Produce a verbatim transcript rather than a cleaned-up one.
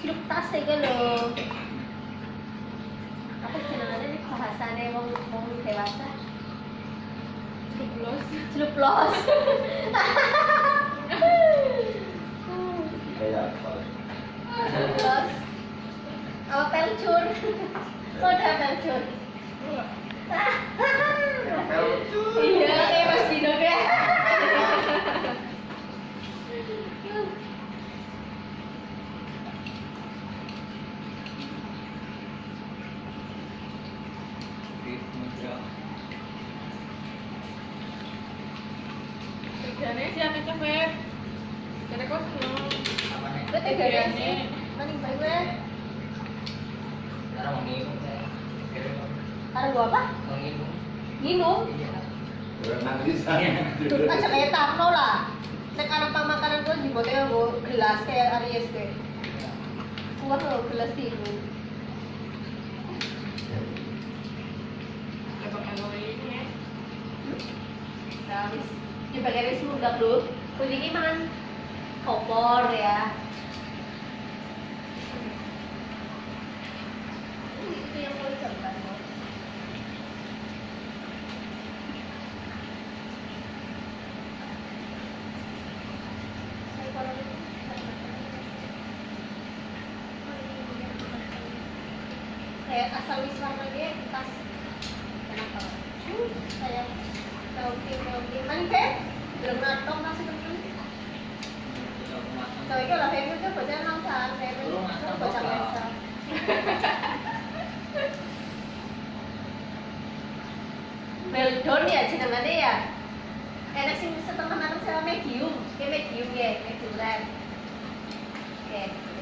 Celup tas iki lho. Apa jenengane iki bahasane wong wong dewasa? Celuplos. Celuplos. Kayak apa? Celuplos. Apa pelcur? Kode pelcur. Iya, kayak Mas Dino ya. Kerjanya sih aku cepet. Jadi kok Betul kerjanya. Mending baik gue. Sekarang mau minum saya. Ada gua apa? Mau minum. Minum. Nangis. Aja kayak Tarno lah. Nek anak pamakanan gue di botol gue gelas kayak Aries gue. Gua tuh gelas tidur. Habis dipakai res muda dulu. Kuning ini makan opor ya. Itu yang mau dicoba. Kayak asal wiswarna dia tas enak banget. Saya tahu tahu mana ke? Belum nonton masih belum. Rồi cái là em cứ phải cho năm tháng em cứ phải chặt em sao? Melon ya jenengannya ya. Enak sih setengah matang sama medium, kayak medium ya, medium rare. Oke.